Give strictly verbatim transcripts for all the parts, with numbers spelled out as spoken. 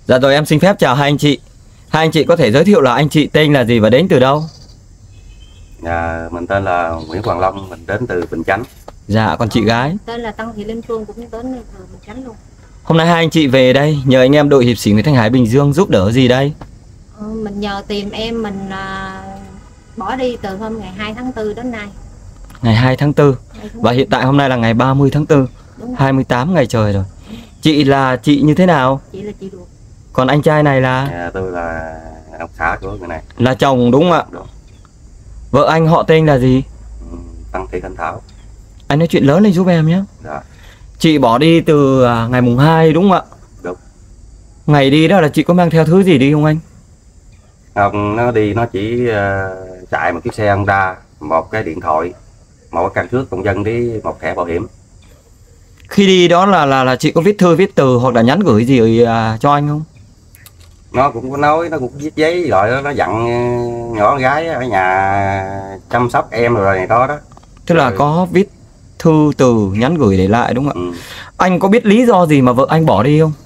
Dạ rồi, em xin phép chào hai anh chị. Hai anh chị có thể giới thiệu là anh chị tên là gì và đến từ đâu? Dạ, mình tên là Nguyễn Hoàng Long, mình đến từ Bình Chánh. Dạ, còn chị gái? Tên là Tân Thị Linh Phương, cũng đến từ Bình Chánh luôn. Hôm nay hai anh chị về đây nhờ anh em đội hiệp sĩ Nguyễn Thanh Hải Bình Dương giúp đỡ gì đây? Ừ, mình nhờ tìm em mình à, bỏ đi từ hôm ngày hai tháng tư đến nay. Ngày hai tháng tư. Và hiện tại hôm nay là ngày ba mươi tháng tư. hai mươi tám ngày trời rồi. Chị là chị như thế nào? Chị là chị ruột. Còn anh trai này là? Dạ, tôi là ông xã của người này. Là chồng đúng không ạ? Đúng. Vợ anh họ tên là gì? Ừ, Tân Thị Thanh Thảo. Anh nói chuyện lớn lên giúp em nhé. Dạ. Chị bỏ đi từ ngày mùng hai đúng không ạ? Đúng. Ngày đi đó là chị có mang theo thứ gì đi không anh? Không, nó đi nó chỉ uh, chạy một chiếc xe Honda, một cái điện thoại, một cái căn cước công dân với một thẻ bảo hiểm. Khi đi đó là là là chị có viết thư viết từ hoặc là nhắn gửi gì à, cho anh không? Nó cũng có nói, nó cũng viết giấy rồi đó, nó dặn nhỏ con gái ở nhà chăm sóc em rồi này đó đó. Tức là rồi. Có viết thư từ nhắn gửi để lại đúng không ạ? Ừ. Anh có biết lý do gì mà vợ anh bỏ đi không?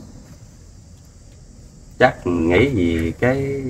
Chắc nghĩ gì cái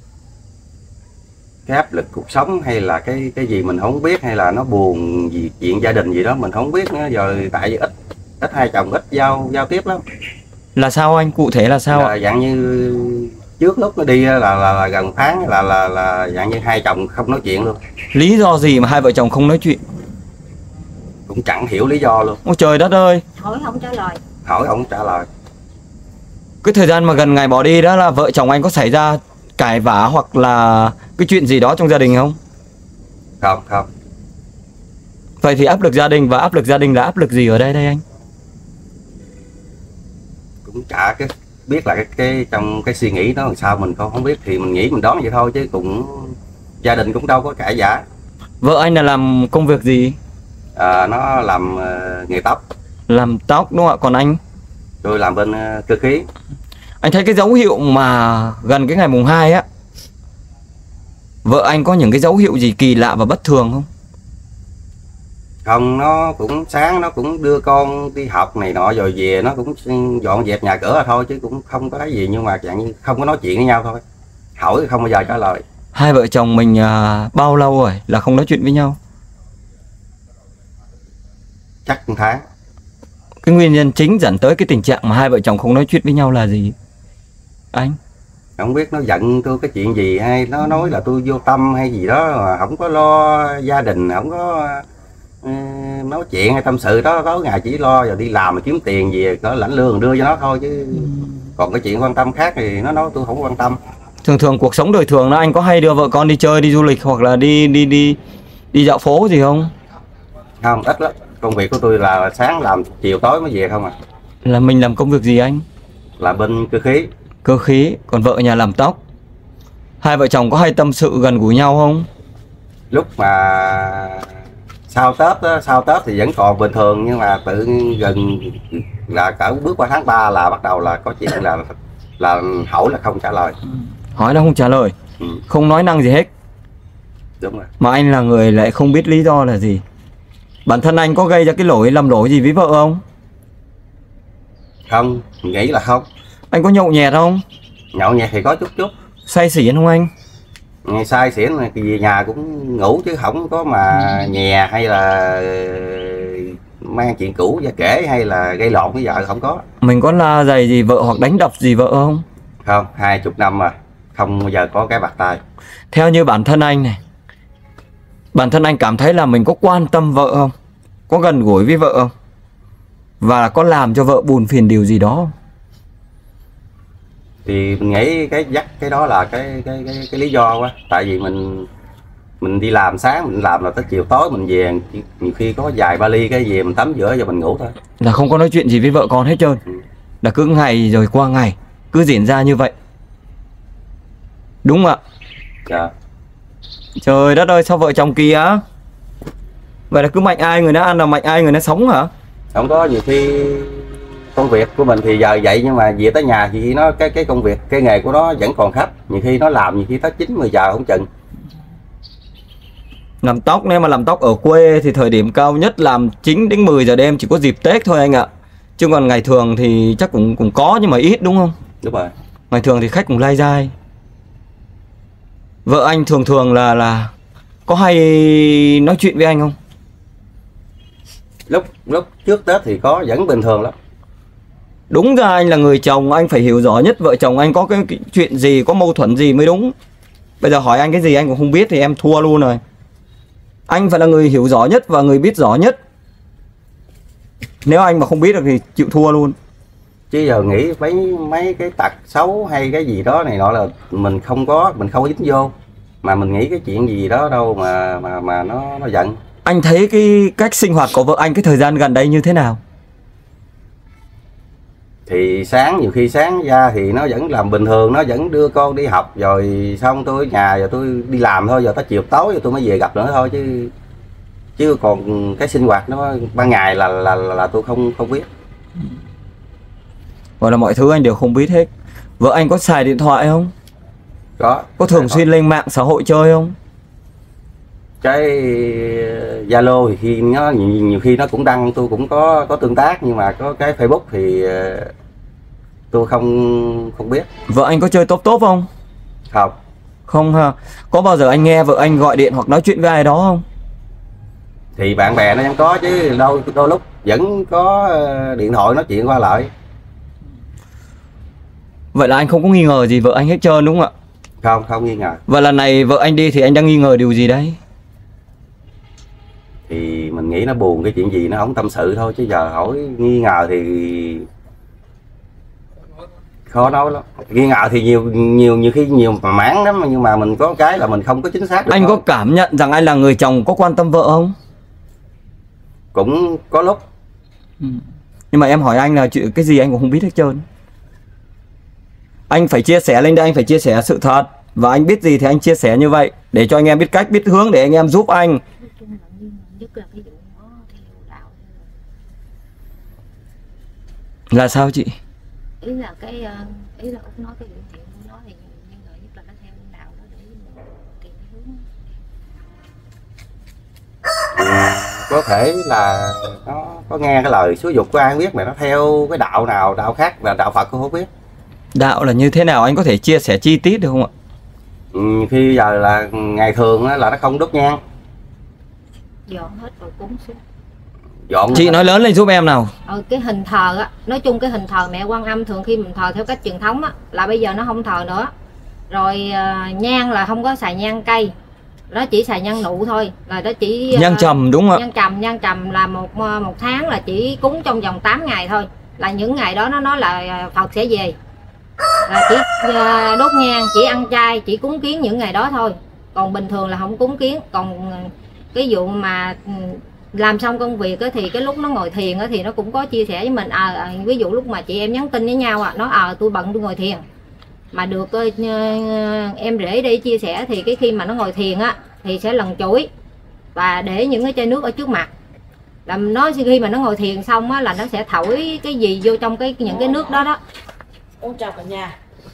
cái áp lực cuộc sống hay là cái cái gì mình không biết, hay là nó buồn gì chuyện gia đình gì đó mình không biết nữa. Giờ tại vì ít ít hai chồng ít giao giao tiếp lắm. Là sao anh, cụ thể là sao Là ạ? dạng như trước lúc nó đi là là, là, là gần tháng là là là dạng như hai chồng không nói chuyện luôn. Lý do gì mà hai vợ chồng không nói chuyện? Cũng chẳng hiểu lý do luôn. Ôi trời đất ơi. Hỏi không trả lời. Hỏi không trả lời. Cái thời gian mà gần ngày bỏ đi đó là vợ chồng anh có xảy ra cãi vã hoặc là cái chuyện gì đó trong gia đình không? Không không. Vậy thì áp lực gia đình, và áp lực gia đình là áp lực gì ở đây đây anh? Cũng chả cái biết là cái, cái trong cái suy nghĩ đó làm sao mình không không biết, thì mình nghĩ mình đoán vậy thôi chứ cũng gia đình cũng đâu có cãi vã. Vợ anh là làm công việc gì? À, nó làm uh, nghề tóc. Làm tóc đúng không ạ? Còn anh? Tôi làm bên uh, cơ khí. Anh thấy cái dấu hiệu mà gần cái ngày mùng hai á, vợ anh có những cái dấu hiệu gì kỳ lạ và bất thường không? Không, nó cũng sáng nó cũng đưa con đi học này nọ rồi về nó cũng dọn dẹp nhà cửa thôi chứ cũng không có thấy gì, nhưng mà dạng như không có nói chuyện với nhau thôi. Hỏi không bao giờ trả lời. Hai vợ chồng mình à, bao lâu rồi là không nói chuyện với nhau? Chắc một tháng. Cái nguyên nhân chính dẫn tới cái tình trạng mà hai vợ chồng không nói chuyện với nhau là gì anh? Không biết nó giận tôi cái chuyện gì, hay nó nói là tôi vô tâm hay gì đó, mà không có lo gia đình, không có uh, nói chuyện hay tâm sự đó. Tối ngày chỉ lo giờ đi làm mà kiếm tiền về có lãnh lương đưa cho nó thôi, chứ còn cái chuyện quan tâm khác thì nó nói tôi không quan tâm. Thường thường cuộc sống đời thường đó anh có hay đưa vợ con đi chơi, đi du lịch hoặc là đi đi đi đi dạo phố gì không? Không, ít lắm. Công việc của tôi là sáng làm chiều tối mới về không à. Là mình làm công việc gì anh? Là bên cơ khí. Cơ khí, còn vợ nhà làm tóc. Hai vợ chồng có hay tâm sự gần gũi nhau không? Lúc mà sau Tết đó, sau Tết thì vẫn còn bình thường, nhưng mà tự gần là cỡ bước qua tháng ba là bắt đầu là có chuyện là là hỏi là không trả lời. Hỏi là không trả lời. Ừ. Không nói năng gì hết. Đúng rồi. Mà anh là người lại không biết lý do là gì. Bản thân anh có gây ra cái lỗi lầm lỗi gì với vợ không? Không, mình nghĩ là không. Anh có nhậu nhẹt không? Nhậu nhẹt thì có chút chút. Say xỉn không anh? Ngày sai xỉn thì về nhà cũng ngủ chứ không có mà nhè hay là mang chuyện cũ ra kể hay là gây lộn với vợ, không có. Mình có la giày gì vợ hoặc đánh đập gì vợ không? Không, hai chục năm mà không bao giờ có cái bạc tay. Theo như bản thân anh này, bản thân anh cảm thấy là mình có quan tâm vợ không? Có gần gũi với vợ không? Và có làm cho vợ buồn phiền điều gì đó không? Thì mình nghĩ cái dắt cái đó là cái cái cái, cái lý do quá. Tại vì mình mình đi làm sáng mình làm là tới chiều tối mình về, nhiều khi có vài vali cái về mình tắm rửa rồi mình ngủ thôi. Là không có nói chuyện gì với vợ con hết trơn. Ừ. Là cứ ngày rồi qua ngày cứ diễn ra như vậy. Đúng không ạ? Dạ. Trời đất ơi, sao vợ chồng kỳ á? Vậy là cứ mạnh ai người nó ăn là mạnh ai người nó sống hả? Không có, nhiều khi công việc của mình thì giờ vậy, nhưng mà về tới nhà thì nó cái cái công việc cái nghề của nó vẫn còn khách, nhiều khi nó làm nhiều khi tới chín mười giờ không chừng. Làm tóc, nếu mà làm tóc ở quê thì thời điểm cao nhất làm chín đến mười giờ đêm, chỉ có dịp Tết thôi anh ạ. Chứ còn ngày thường thì chắc cũng cũng có nhưng mà ít đúng không? Đúng rồi. Ngày thường thì khách cũng lai dai. Vợ anh thường thường là là có hay nói chuyện với anh không? Lúc lúc trước Tết thì có, vẫn bình thường lắm. Đúng ra anh là người chồng, anh phải hiểu rõ nhất vợ chồng anh có cái, cái chuyện gì, có mâu thuẫn gì mới đúng. Bây giờ hỏi anh cái gì anh cũng không biết thì em thua luôn rồi. Anh phải là người hiểu rõ nhất và người biết rõ nhất. Nếu anh mà không biết được thì chịu thua luôn. Chứ giờ nghĩ mấy mấy cái tật xấu hay cái gì đó này nọ là mình không có, mình không có dính vô. Mà mình nghĩ cái chuyện gì đó đâu mà mà mà nó nó giận. Anh thấy cái cách sinh hoạt của vợ anh cái thời gian gần đây như thế nào? Thì sáng, nhiều khi sáng ra thì nó vẫn làm bình thường, nó vẫn đưa con đi học rồi xong tôi ở nhà rồi tôi đi làm thôi, giờ tới chiều tối rồi tôi mới về gặp nữa thôi, chứ chứ còn cái sinh hoạt nó ban ngày là là là, là tôi không không biết. Gọi là mọi thứ anh đều không biết hết. Vợ anh có xài điện thoại không? Có. Có thường xuyên lên mạng xã hội chơi không? Cái Zalo thì khi nó nhiều, nhiều khi nó cũng đăng, tôi cũng có có tương tác, nhưng mà có cái Facebook thì tôi không không biết. Vợ anh có chơi top top không? Không. Không ha. Có bao giờ anh nghe vợ anh gọi điện hoặc nói chuyện với ai đó không? Thì bạn bè nó vẫn có chứ, đôi đôi lúc vẫn có điện thoại nói chuyện qua lại. Vậy là anh không có nghi ngờ gì vợ anh hết trơn đúng không ạ? Không, không nghi ngờ. Và lần này vợ anh đi thì anh đang nghi ngờ điều gì đấy? Thì mình nghĩ nó buồn cái chuyện gì nó không tâm sự thôi, chứ giờ hỏi nghi ngờ thì khó nói lắm. Nghi ngờ thì nhiều nhiều nhiều khi nhiều mà máng lắm, nhưng mà mình có cái là mình không có chính xác được. Anh thôi. có cảm nhận rằng anh là người chồng có quan tâm vợ không? Cũng có lúc. Ừ. Nhưng mà em hỏi anh là chuyện cái gì anh cũng không biết hết trơn. Anh phải chia sẻ lên đây, anh phải chia sẻ sự thật. Và anh biết gì thì anh chia sẻ như vậy, để cho anh em biết cách, biết hướng để anh em giúp anh. Là sao chị? Ý là cái ý là Út nói cái chuyện thiện của nó thì như người nhất là nó theo đạo đó để tìm hướng. Có thể là nó có nghe cái lời xúi dục của ai không biết, mà nó theo cái đạo nào, đạo khác là đạo Phật cũng không biết. Đạo là như thế nào anh có thể chia sẻ chi tiết được không ạ? Ừ, khi giờ là ngày thường là nó không đốt nhang, Dọn hết rồi cúng xuống. dọn. Chị nói lớn lên giúp em nào. Ờ, cái hình thờ á, nói chung cái hình thờ mẹ Quan Âm thường khi mình thờ theo cách truyền thống á, là bây giờ nó không thờ nữa. Rồi uh, nhang là không có xài nhang cây, nó chỉ xài nhang nụ thôi, là nó chỉ uh, nhang trầm đúng không ạ? Nhang trầm, nhang trầm là một một tháng là chỉ cúng trong vòng tám ngày thôi, là những ngày đó nó nói là Phật sẽ về, là chỉ uh, đốt nhang, chỉ ăn chay, chỉ cúng kiến những ngày đó thôi, còn bình thường là không cúng kiến. Còn cái vụ mà làm xong công việc á, thì cái lúc nó ngồi thiền á, thì nó cũng có chia sẻ với mình. À, ví dụ lúc mà chị em nhắn tin với nhau à, nói ờ à, tôi bận tôi ngồi thiền, mà được uh, em rể đi chia sẻ thì cái khi mà nó ngồi thiền á thì sẽ lần chuỗi và để những cái chai nước ở trước mặt, làm nó khi mà nó ngồi thiền xong á là nó sẽ thổi cái gì vô trong cái những cái nước đó đó. Ôi chào cả nhà.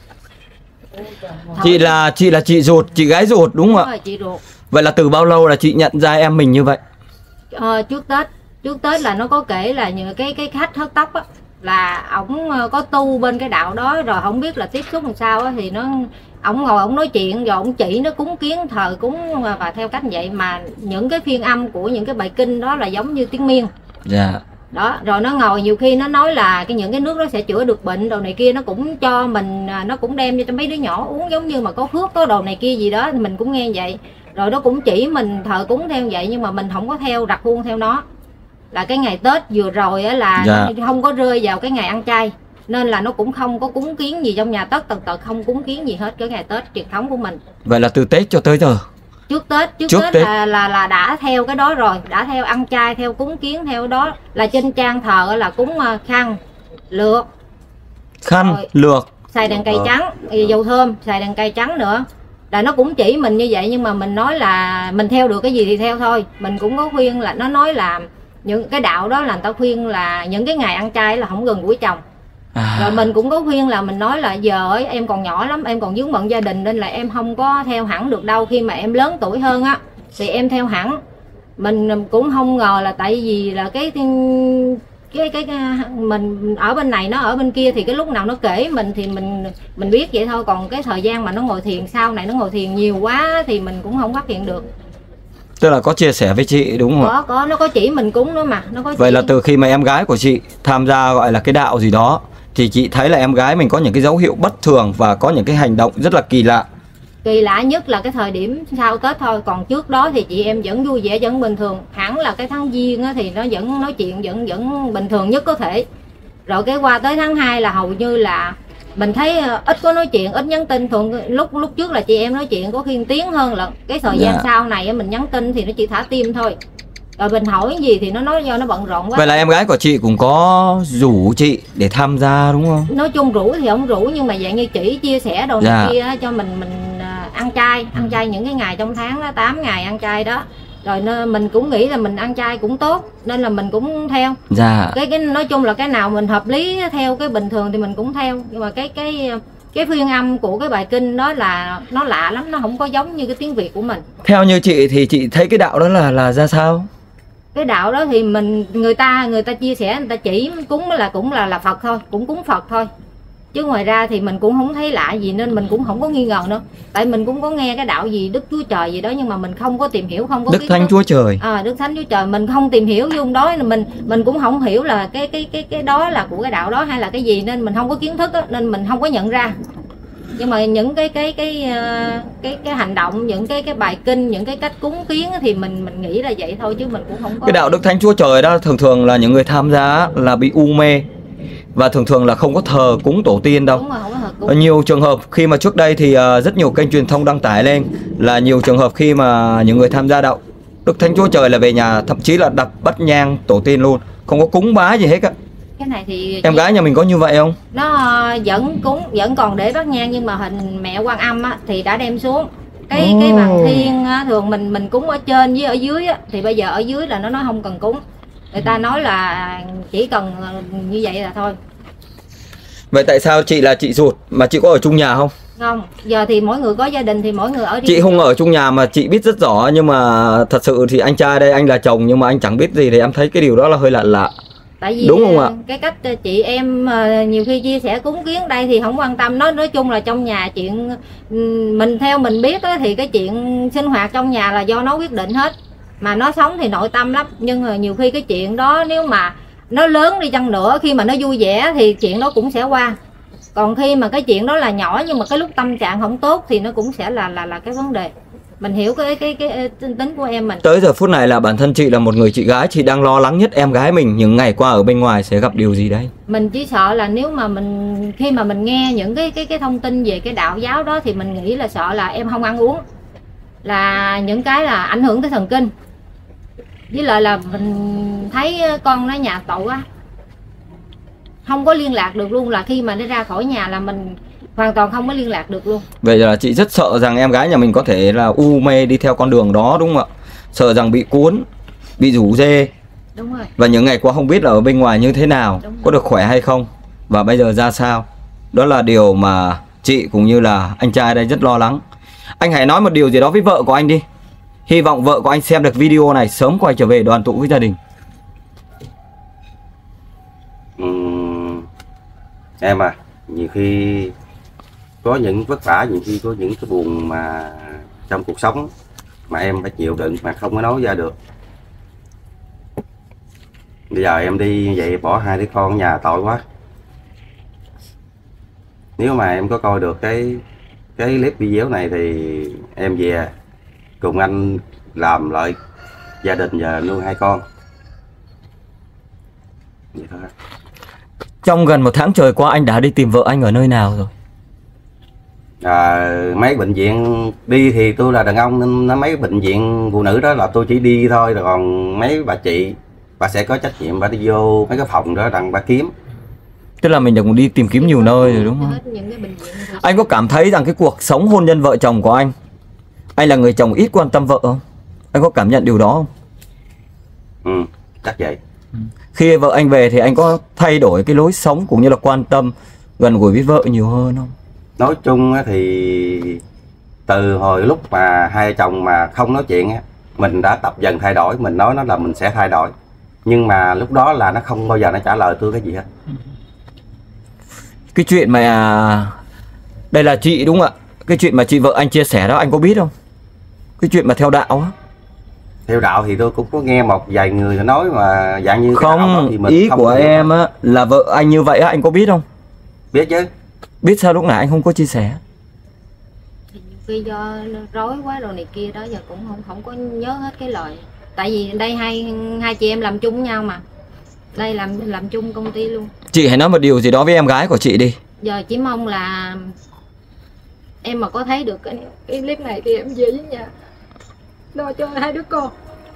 Chị là chị là chị ruột, chị gái ruột đúng không ạ? Đúng rồi, chị ruột. Vậy là từ bao lâu là chị nhận ra em mình như vậy? Ờ, trước Tết, trước Tết là nó có kể là những cái cái khách hớt tóc á, là ổng có tu bên cái đạo đó, rồi không biết là tiếp xúc làm sao á, thì nó ổng ngồi ổng nói chuyện rồi ổng chỉ nó cúng kiến thờ cúng và theo cách vậy. Mà những cái phiên âm của những cái bài kinh đó là giống như tiếng Miên. Dạ. Đó, rồi nó ngồi nhiều khi nó nói là cái những cái nước đó sẽ chữa được bệnh đồ này kia, nó cũng cho mình, nó cũng đem cho mấy đứa nhỏ uống giống như mà có phước có đồ này kia gì đó, thì mình cũng nghe vậy. Rồi nó cũng chỉ mình thờ cúng theo vậy, nhưng mà mình không có theo rặt khuôn theo nó. Là cái ngày Tết vừa rồi á là dạ. Nó không có rơi vào cái ngày ăn chay, nên là nó cũng không có cúng kiến gì trong nhà, tất tần tật không cúng kiến gì hết cái ngày Tết truyền thống của mình. Vậy là từ Tết cho tới giờ? Trước Tết, trước, trước Tết, Tết. Là, là là đã theo cái đó rồi, đã theo ăn chay, theo cúng kiến theo đó. Là trên trang thờ là cúng khăn, lược, khăn, rồi lược, xài đèn cây trắng, dầu thơm, xài đèn cây trắng nữa. Là nó cũng chỉ mình như vậy, nhưng mà mình nói là mình theo được cái gì thì theo thôi. Mình cũng có khuyên là nó nói là những cái đạo đó là người ta khuyên là những cái ngày ăn chay là không gần gũi chồng. À. Rồi mình cũng có khuyên là mình nói là giờ ấy, em còn nhỏ lắm, em còn vướng bận gia đình nên là em không có theo hẳn được đâu. Khi mà em lớn tuổi hơn á thì em theo hẳn. Mình cũng không ngờ là tại vì là cái cái, cái cái mình ở bên này nó ở bên kia thì cái lúc nào nó kể mình thì mình mình biết vậy thôi, còn cái thời gian mà nó ngồi thiền sau này nó ngồi thiền nhiều quá thì mình cũng không phát hiện được. Tức là có chia sẻ với chị đúng không ạ? Có có nó có chỉ mình cúng nữa mà nó có Vậy chỉ. là từ khi mà em gái của chị tham gia gọi là cái đạo gì đó thì chị thấy là em gái mình có những cái dấu hiệu bất thường và có những cái hành động rất là kỳ lạ. Kỳ lạ nhất là cái thời điểm sau Tết thôi, còn trước đó thì chị em vẫn vui vẻ, vẫn bình thường. Hẳn là cái tháng Giêng á, thì nó vẫn nói chuyện vẫn vẫn bình thường nhất có thể. Rồi cái qua tới tháng hai là hầu như là mình thấy ít có nói chuyện, ít nhắn tin. Thường lúc lúc trước là chị em nói chuyện có khi tiếng hơn, là cái thời gian Dạ. sau này mình nhắn tin thì nó chỉ thả tim thôi. Rồi mình hỏi gì thì nó nói do nó bận rộn quá. Vậy là em gái của chị cũng có rủ chị để tham gia đúng không? Nói chung rủ thì không rủ, nhưng mà dạng như chỉ chia sẻ đồ Dạ. này kia cho mình mình à, ăn chay, ăn chay những cái ngày trong tháng đó, tám ngày ăn chay đó. Rồi nên mình cũng nghĩ là mình ăn chay cũng tốt nên là mình cũng theo. Dạ. Cái cái nói chung là cái nào mình hợp lý theo cái bình thường thì mình cũng theo, nhưng mà cái cái cái phiên âm của cái bài kinh đó là nó lạ lắm, nó không có giống như cái tiếng Việt của mình. Theo như chị thì chị thấy cái đạo đó là là ra sao? Cái đạo đó thì mình người ta người ta chia sẻ, người ta chỉ cúng là cũng là là Phật thôi, cũng cúng Phật thôi, chứ ngoài ra thì mình cũng không thấy lạ gì nên mình cũng không có nghi ngờ nữa. Tại mình cũng có nghe cái đạo gì Đức Chúa Trời gì đó nhưng mà mình không có tìm hiểu, không có Đức kiến Thánh thức. Chúa Trời. À, Đức Thánh Chúa Trời mình không tìm hiểu vô đó, mình mình cũng không hiểu là cái cái cái cái đó là của cái đạo đó hay là cái gì, nên mình không có kiến thức đó, nên mình không có nhận ra. Nhưng mà những cái cái cái cái cái, cái hành động, những cái cái bài kinh, những cái cách cúng kiến thì mình mình nghĩ là vậy thôi, chứ mình cũng không có. Cái đạo Đức Thánh Chúa Trời đó thường thường là những người tham gia là bị u mê và thường thường là không có thờ cúng tổ tiên đâu. Đúng rồi, không có thờ cúng. Nhiều trường hợp khi mà trước đây thì uh, rất nhiều kênh truyền thông đăng tải lên là nhiều trường hợp khi mà những người tham gia đạo Đức Thánh Chúa Trời là về nhà thậm chí là đặt bắt nhang tổ tiên luôn, không có cúng bái gì hết á. Cái này thì Em gái nhà mình có như vậy không? nó vẫn cúng, vẫn còn để bát nhang, nhưng mà hình mẹ Quan Âm á, thì đã đem xuống. Cái Oh. cái bàn thiên á, thường mình mình cúng ở trên với ở dưới á, thì bây giờ ở dưới là nó nói không cần cúng. Người ta nói là chỉ cần như vậy là thôi. Vậy tại sao chị là chị ruột mà chị có ở chung nhà không? Không, giờ thì mỗi người có gia đình thì mỗi người ở riêng. Chị không ở chung nhà mà chị biết rất rõ, nhưng mà thật sự thì anh trai đây anh là chồng nhưng mà anh chẳng biết gì thì em thấy cái điều đó là hơi lạ lạ. Tại vì đúng không ạ? Cái cách chị em nhiều khi chia sẻ cúng kiến đây thì không quan tâm. Nói nói chung là trong nhà chuyện mình theo mình biết đó, thì cái chuyện sinh hoạt trong nhà là do nó quyết định hết. Mà nó sống thì nội tâm lắm, nhưng mà nhiều khi cái chuyện đó nếu mà nó lớn đi chăng nữa, khi mà nó vui vẻ thì chuyện đó cũng sẽ qua. Còn khi mà cái chuyện đó là nhỏ nhưng mà cái lúc tâm trạng không tốt thì nó cũng sẽ là là là cái vấn đề. Mình hiểu cái cái cái, cái tính của em mình. Tới giờ phút này là bản thân chị là một người chị gái, chị đang lo lắng nhất em gái mình những ngày qua ở bên ngoài sẽ gặp điều gì đấy? Mình chỉ sợ là nếu mà mình khi mà mình nghe những cái cái cái thông tin về cái đạo giáo đó thì mình nghĩ là sợ là em không ăn uống, là những cái là ảnh hưởng tới thần kinh. Với lại là mình thấy con nó nhà tội quá, không có liên lạc được luôn, là khi mà nó ra khỏi nhà là mình hoàn toàn không có liên lạc được luôn. Vậy là chị rất sợ rằng em gái nhà mình có thể là u mê đi theo con đường đó đúng không ạ? Sợ rằng bị cuốn, bị rủ rê. Đúng rồi. Và những ngày qua không biết là ở bên ngoài như thế nào, có được khỏe hay không, và bây giờ ra sao. Đó là điều mà chị cũng như là anh trai đây rất lo lắng. Anh hãy nói một điều gì đó với vợ của anh đi. Hy vọng vợ của anh xem được video này sớm quay trở về đoàn tụ với gia đình. Uhm, em à, nhiều khi có những vất vả, nhiều khi có những cái buồn mà trong cuộc sống mà em phải chịu đựng mà không có nói ra được. Bây giờ em đi như vậy bỏ hai đứa con ở nhà tội quá. Nếu mà em có coi được cái cái clip video này thì em về cùng anh làm lại gia đình và nuôi hai con. Vậy thôi. Trong gần một tháng trời qua anh đã đi tìm vợ anh ở nơi nào rồi? À, mấy bệnh viện đi thì tôi là đàn ông nên nó mấy bệnh viện phụ nữ đó là tôi chỉ đi thôi, rồi còn mấy bà chị bà sẽ có trách nhiệm bà đi vô mấy cái phòng đó đặng bà kiếm. Tức là mình được đi tìm kiếm nhiều nơi rồi đúng không? Hết những cái bệnh viện thì... Anh có cảm thấy rằng cái cuộc sống hôn nhân vợ chồng của anh, anh là người chồng ít quan tâm vợ không? Anh có cảm nhận điều đó không? Ừ, chắc vậy. Khi vợ anh về thì anh có thay đổi cái lối sống cũng như là quan tâm gần gũi với vợ nhiều hơn không? Nói chung thì từ hồi lúc mà hai chồng mà không nói chuyện á, mình đã tập dần thay đổi. Mình nói nó là mình sẽ thay đổi. Nhưng mà lúc đó là nó không bao giờ nó trả lời tôi cái gì hết. Cái chuyện mà đây là chị đúng không ạ? Cái chuyện mà chị vợ anh chia sẻ đó anh có biết không? Cái chuyện mà theo đạo á. Theo đạo thì tôi cũng có nghe một vài người nói mà dạng như cái đạo đó Không, thì mình ý không của hiểu. em á là vợ anh như vậy á, anh có biết không? Biết chứ. Biết sao lúc nãy anh không có chia sẻ? Thì nhiều khi do rối quá rồi này kia đó, giờ cũng không không có nhớ hết cái lời. Tại vì đây hai hai chị em làm chung với nhau mà, đây làm làm chung công ty luôn. Chị hãy nói một điều gì đó với em gái của chị đi. Giờ chỉ mong là em mà có thấy được cái, cái clip này thì em về với nhà lo cho hai đứa con.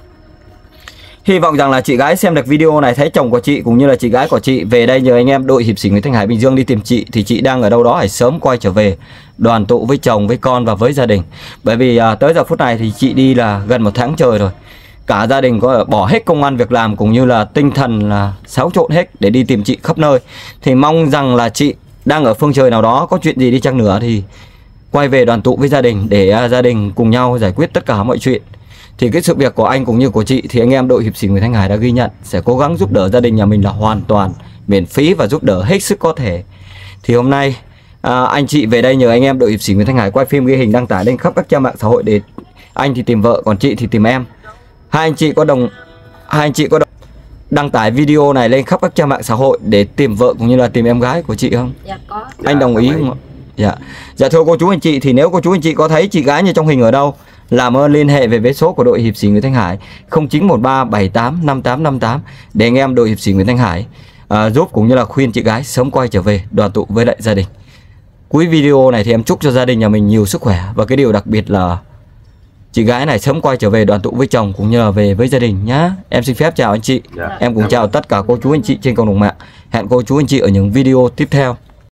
Hy vọng rằng là chị gái xem được video này thấy chồng của chị cũng như là chị gái của chị về đây nhờ anh em đội hiệp sĩ Nguyễn Thanh Hải Bình Dương đi tìm chị, thì chị đang ở đâu đó hãy sớm quay trở về đoàn tụ với chồng, với con và với gia đình. Bởi vì à, tới giờ phút này thì chị đi là gần một tháng trời rồi. Cả gia đình có bỏ hết công ăn việc làm cũng như là tinh thần là xáo trộn hết để đi tìm chị khắp nơi. Thì mong rằng là chị đang ở phương trời nào đó, có chuyện gì đi chăng nữa thì quay về đoàn tụ với gia đình để à, gia đình cùng nhau giải quyết tất cả mọi chuyện. Thì cái sự việc của anh cũng như của chị thì anh em đội hiệp sĩ Nguyễn Thanh Hải đã ghi nhận, sẽ cố gắng giúp đỡ gia đình nhà mình là hoàn toàn miễn phí và giúp đỡ hết sức có thể. Thì hôm nay à, anh chị về đây nhờ anh em đội hiệp sĩ Nguyễn Thanh Hải quay phim ghi hình đăng tải lên khắp các trang mạng xã hội, để anh thì tìm vợ còn chị thì tìm em. Hai anh chị có đồng hai anh chị có đồng, đăng tải video này lên khắp các trang mạng xã hội để tìm vợ cũng như là tìm em gái của chị không? Dạ có. Anh Dạ, đồng ý không ạ? Dạ. Dạ thưa cô chú anh chị, thì nếu cô chú anh chị có thấy chị gái như trong hình ở đâu, làm ơn liên hệ về với số của đội hiệp sĩ Nguyễn Thanh Hải không chín một ba bảy tám năm tám năm tám để anh em đội hiệp sĩ Nguyễn Thanh Hải à, giúp cũng như là khuyên chị gái sớm quay trở về đoàn tụ với lại gia đình. Cuối video này thì em chúc cho gia đình nhà mình nhiều sức khỏe, và cái điều đặc biệt là chị gái này sớm quay trở về đoàn tụ với chồng cũng như là về với gia đình nhá. Em xin phép chào anh chị. Dạ. Em cũng chào tất cả cô chú anh chị trên cộng đồng mạng. Hẹn cô chú anh chị ở những video tiếp theo.